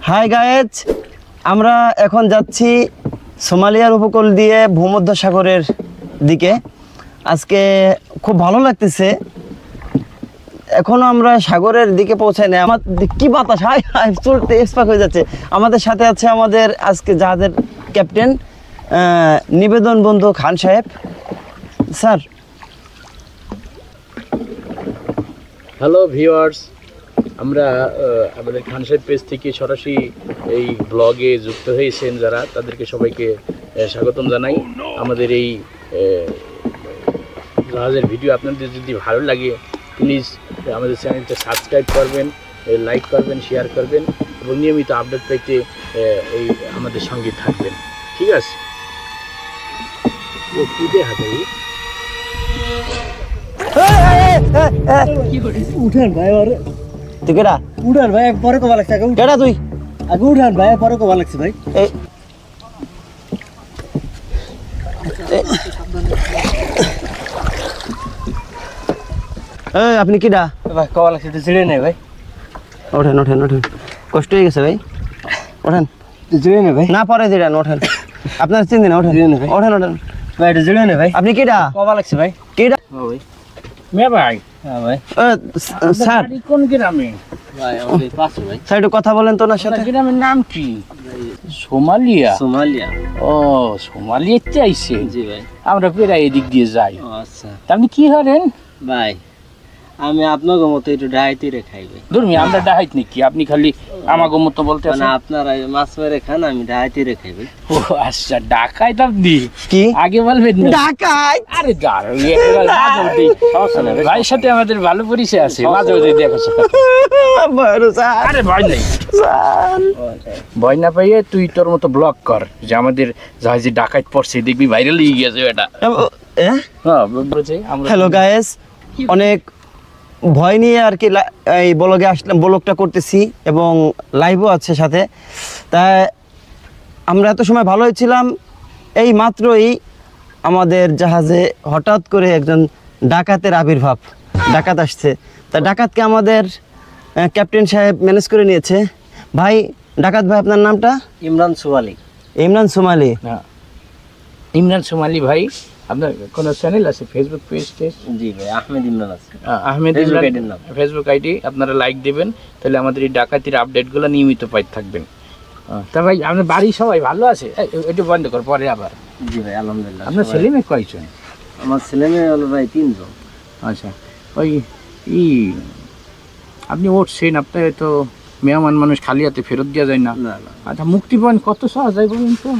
Hi guys, আমরা এখন যাচ্ছি সোমালিয়ার উপকূল দিয়ে ভূমধ্যসাগরের দিকে। আজকে খুব ভালো লাগতেছে। এখনো আমরা সাগরের দিকে পৌঁছাই না। আমার কি বাতাস, হাই হাই চলতে এক্সপাক হয়ে যাচ্ছে। আমাদের সাথে আছে আমাদের আজকে জাহাজের ক্যাপ্টেন নিবেদন বন্ধু খান সাহেব। স্যার। হ্যালো ভিউয়ার্স, আমরা আমাদের খান সাহেব পেজ থেকে সরাসরি এই ব্লগে যুক্ত হয়েছেন যারা, তাদেরকে সবাইকে স্বাগতম জানাই। আমাদের এই জাহাজের ভিডিও আপনাদের যদি ভালো লাগে প্লিজ আমাদের চ্যানেলটা সাবস্ক্রাইব করবেন, লাইক করবেন, শেয়ার করবেন এবং নিয়মিত আপডেট পেতে এই আমাদের সঙ্গে থাকবেন। ঠিক আছে? ও কুদে হাতে উঠান ভাই, তুই কেডা? উঠান ভাই, পরে কবা লাগছে। কেডা তুই? আগে উঠান ভাই, পরে কবা লাগছে ভাই। আপনি কিডা? ভাই কবা লাগছে তো চিড়ে নেই ভাই। ওঠেন ওঠেন ওঠেন, কষ্ট হয়ে গেছে ভাই, ওঠেন। চিড়ে নেই ভাই, না পরে দিলেন, ওঠেন। আপনার চিন্তা না, ওঠেন ওঠেন ওঠেন ভাই এটা চিড়ে নেই ভাই। আপনি কিডা? কবা লাগছে ভাই। কিডা? ও ভাই মে ভাই, হ্যাঁ ভাই। স্যার কোন গ্রামে? ভাই আমাদের পাশে ভাই। স্যার একটু কথা বলেন তো ওনার সাথে। গ্রামের নাম কি? সোমালিয়া। সোমালিয়া। ও সোমালিয়াতে আইছে। জি ভাই। আমরা প্রায় এদিক দিয়ে যাই। ও আচ্ছা তা আপনি কি হারেন? ভাই আমি আপনাকে মতো একটু ডাইতে রে খাই ভাই। ধর্মি আমরা ডাহাইত নাকি? আপনি খালি আমাকে মতো বলতে মানে আপনারা মাছ মেরে খান, আমি ডাইতে রে খাই ভাই। ও আচ্ছা, ডাকাইত আপনি? কি আগে বলবেন না। ডাকাই? আরে দাঁড়ান, ভাইয়ের সাথে আমাদের ভালো পরিচয় আছে, মাঝে মাঝে দেখা সাক্ষাৎ। আরে ভয় নেই, ভয় না পাইয়ে তুই তোর মতো ব্লগ কর, যে আমাদের জাহাজে ডাকাইত পড়ছে, দেখবি ভাইরাল হয়ে গেছে এটা। হ্যাঁ বুঝছি আমরা। হ্যালো গাইস, অনেক ভয় নিয়ে আর কি এই ব্লগে আসলাম, ব্লগটা করতেছি এবং লাইভও আছে সাথে। তাই আমরা এত সময় ভালোই ছিলাম, এই মাত্রই আমাদের জাহাজে হঠাৎ করে একজন ডাকাতের আবির্ভাব, ডাকাত আসছে। তা ডাকাতকে আমাদের ক্যাপ্টেন সাহেব ম্যানেজ করে নিয়েছে। ভাই ডাকাত ভাই, আপনার নামটা? ইমরান সোমালি। ইমরান সোমালি। হ্যাঁ, ইমরান সোমালি ভাই। আপনার কোনো চ্যানেল আছে, ফেসবুক পেজ? জি ভাই, আহমেদ ইমরান আছে। আহমেদ ইমরান ফেসবুক আইডি, আপনারা লাইক দেবেন, তাহলে আমাদের এই ডাকাতির আপডেটগুলো নিয়মিত পাইতে থাকবেন। তা ভাই আপনার বাড়ি সবাই ভালো আছে? একটু বন্ধ কর, পরে আবার। জি ভাই আলহামদুলিল্লাহ। আপনার ছেলে মেয়ে কয়জন? আমার ছেলে মেয়ে হলো ভাই 3 জন। আচ্ছা, ওই আপনি উঠছেন, আপনার তো মেহমান মানুষ খালি হাতে ফেরত দেওয়া যায় না। না না আচ্ছা, মুক্তি পান কত সহজ যায় বলুন তো?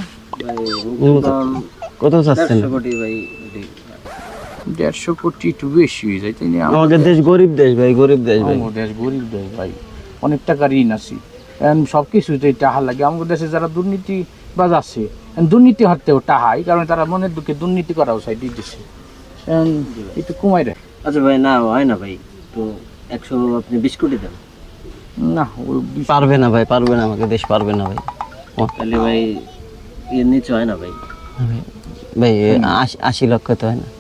কত চাচ্ছেন? 150 কোটি ভাই। 150 কোটি একটু বেশি হয়ে যায়, তাই না? আমাদের দেশ গরিব দেশ ভাই, গরিব দেশ ভাই। আমাদের দেশ গরিব দেশ ভাই, অনেক টাকা ঋণ আছে, সব কিছুতেই টাকা লাগে। আমাদের দেশে যারা দুর্নীতিবাজ আছে, দুর্নীতি হারতেও টাহাই, কারণ তারা মনের দুঃখে দুর্নীতি করাও চাই দিতেছে, একটু কমাই রাখে। আচ্ছা ভাই, না হয় না ভাই, তো 100 আপনি 20 কোটি দেন। না পারবে না ভাই, পারবে না, আমাকে দেশ পারবে না ভাই। তাহলে ভাই এর নিচে হয় না ভাই। ভাই 80 লক্ষ তো হয় না,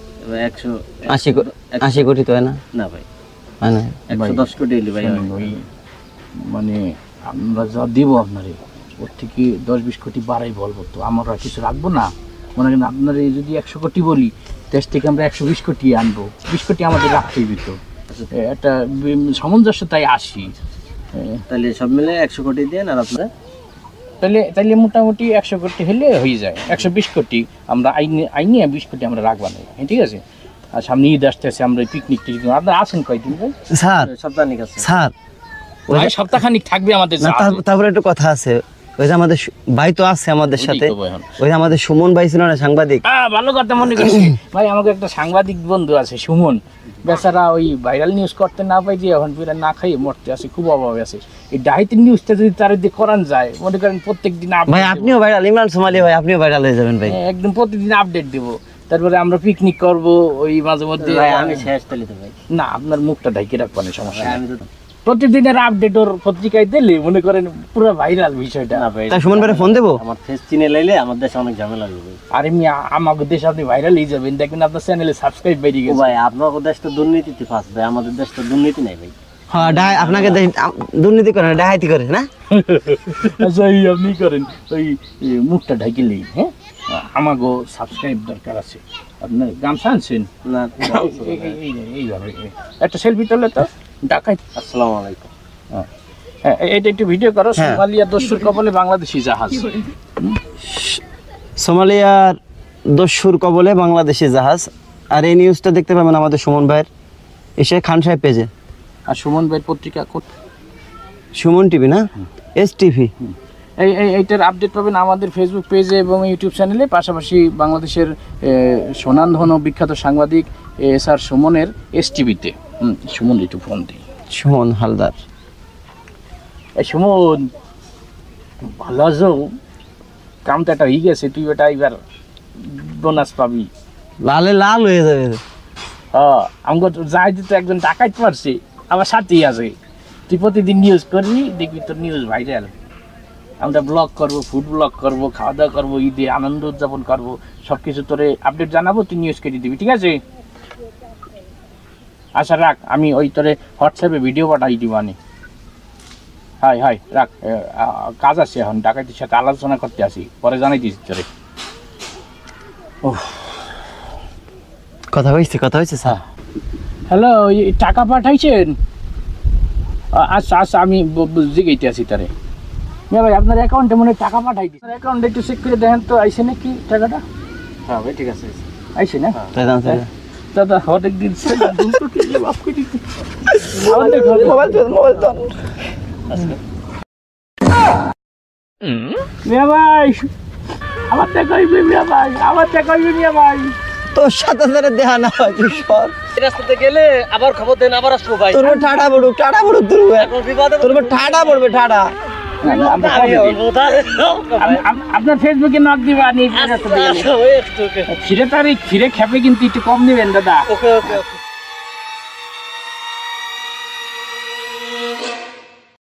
180 কোটি তো হয় না। না ভাই, হয় না, 110 কোটি হলে ভাই হয়। ওই মানে আমরা যা দেবো আপনারে, ওর থেকে 10-20 কোটি বাড়াই বলবো, তো আমরা কিছু রাখবো না। মনে করেন আপনার যদি 100 কোটি বলি, দেশ থেকে আমরা 120 কোটি আনবো, 20 কোটি আমাদের রাখতেই দিত, একটা সামঞ্জস্যতায় আসি। তাহলে সব মিলে 100 কোটি দেন। আর আপনারা তাহলে মোটামুটি 100 কোটি হলে হয়ে যায়। 120 কোটি আমরা আইনে 20 কোটি আমরা রাখবা না, ঠিক আছে? আর সামনে ঈদ আসতেছে, আমরা পিকনিক টিকনিক। আপনারা আছেন কয়দিন ভাই? স্যার সপ্তাহখানিক আছে। স্যার ভাই সপ্তাহখানিক থাকবে আমাদের। তারপরে একটু কথা আছে, ওই যে আমাদের ভাই তো আছে আমাদের সাথে, ওই আমাদের সুমন ভাই ছিল না, সাংবাদিক। ভালো কথা মনে করছি ভাই, আমাকে একটা সাংবাদিক বন্ধু আছে সুমন, বেচারা ওই ভাইরাল নিউজ করতে না পাই যে এখন পুরা না খাইয়ে মরতে আছে, খুব অভাবে আছে। এই ডাইটের নিউজটা যদি তার দিয়ে করান যায়, মনে করেন প্রত্যেকদিন ভাই আপনিও ভাইরাল, ইমরান সোমালি ভাই আপনিও ভাইরাল হয়ে যাবেন ভাই। একদম প্রতিদিন আপডেট দেবো, তারপরে আমরা পিকনিক করব ওই মাঝে মধ্যে। আমি শেষ তাহলে তো ভাই। না, আপনার মুখটা ঢাকি রাখবেন, সমস্যা নেই। আমি তো প্রতিদিনের আপডেট ওর পত্রিকায় দিলে মনে করেন পুরো ভাইরাল বিষয়টা। না ভাই, তাই সুমন ভাইরে ফোন দেবো। আমার ফেস চিনে লাইলে আমার দেশে অনেক ঝামেলা হবে। আর এমনি আমাদের দেশে আপনি ভাইরাল হয়ে যাবেন, দেখবেন আপনার চ্যানেলে সাবস্ক্রাইব বেরিয়ে ও গেছে। ভাই আপনার দেশ তো দুর্নীতিতে ফাঁস ভাই, আমাদের দেশ তো দুর্নীতি নাই ভাই। হ্যাঁ আপনাকে দুর্নীতি করে না, ডাকাতি করে না। আচ্ছা এই আপনি করেন ওই মুখটা ঢাকিলেই, হ্যাঁ আমাগো সাবস্ক্রাইব দরকার আছে। আপনার গামছা আনছেন না এইভাবে একটা সেলফি তুললে তো ঢাকায়। আসসালামু আলাইকুম। হ্যাঁ এটা একটু ভিডিও করো। হ্যাঁ। সোমালিয়া দস্যুর কবলে বাংলাদেশি জাহাজ। সোমালিয়ার দস্যুর কবলে বাংলাদেশি জাহাজ। আর এই নিউজটা দেখতে পাবেন আমাদের সুমন ভাইয়ের এসে খান সাহেব পেজে। আর সুমন ভাই পত্রিকা সুমন টিভি না, এস টিভি। এইটার আপডেট পাবেন আমাদের ফেসবুক পেজে এবং ইউটিউব চ্যানেলে। পাশাপাশি বাংলাদেশের স্বনামধন্য বিখ্যাত সাংবাদিক স্যার সুমনের এসটিভিতে। সুমন একটু ফোন দিই। সুমন হালদার। এই সুমন ভালো আছো? কামটা একটা হয়ে গেছে, তুই ওটা এবার বোনাস পাবি। লালে লাল হয়ে যাবে। হ্যাঁ আমাকে যাই দিতে একজন ডাকাইত পারছে, আমার সাথেই আছে। তুই প্রতিদিন নিউজ করবি, দেখবি তোর নিউজ ভাইরাল। আমরা ব্লগ করবো, ফুড ব্লগ করবো, খাওয়া দাওয়া করবো, ঈদে আনন্দ উদযাপন করবো, সব কিছু তোরে আপডেট জানাবো, তুই নিউজ করে দিবি, ঠিক আছে? আচ্ছা রাখ, আমি ওই তোরে হোয়াটসঅ্যাপে ভিডিও পাঠাই দিব। আনি হাই হাই রাখ, কাজ আছে এখন, ডাকাইতের সাথে আলোচনা করতে আসি, পরে জানাই দিস তোরে। কথা হয়েছে স্যার। হ্যালো, টাকা পাঠাইছেন? আচ্ছা আচ্ছা, আমি জিগাইতে আসি তারে। মিয়া ভাই আপনার অ্যাকাউন্টে মনে হয় টাকা পাঠাই দিই। অ্যাকাউন্টে একটু চেক করে দেখেন তো, আইসে নাকি টাকাটা? হ্যাঁ ভাই ঠিক আছে। আইসে না? তাই দাম স্যার। দাদা অনেক দিন মিয়া ভাই আমার টাকা হইবে, মিয়া ভাই আমার টাকা হইবে, মিয়া ভাই। তোর সাথে সাথে দেখা না হয় তুই সর। রাস্তাতে গেলে আবার খবর দেন, আবার আসবো ভাই। তোর ঠাডা পড়ুক তোর এখন বিপদে তোর ঠাডা পড়বে ঠাডা। আপনার ফেসবুকে নক দিবা, একটু ফিরে তারিখ ফিরে খেপে কিন্তু একটু কম নেবেন দাদা। ওকে ওকে ওকে।